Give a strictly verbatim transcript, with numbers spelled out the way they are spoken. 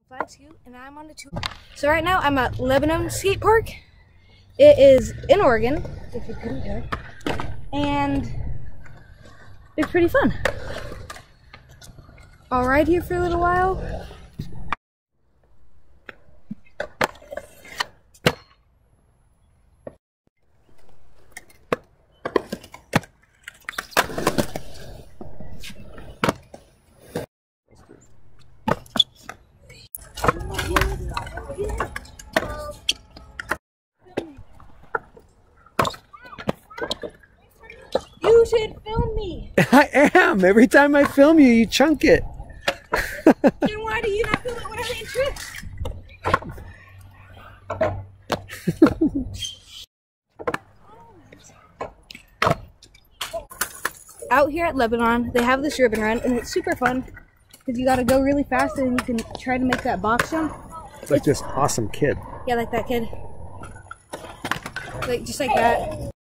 Flag Scoot, and I'm on the tour. So right now I'm at Lebanon skate park. It is in Oregon, if you couldn't tell, and it's pretty fun. I'll ride here for a little while. You should film me. I am. Every time I film you, you chunk it. Then why do you not film it when I'm in trips? Out here at Lebanon, they have this ribbon run, and it's super fun because you got to go really fast and you can try to make that box jump. It's like this awesome kid. Yeah, like that kid. Like just like that.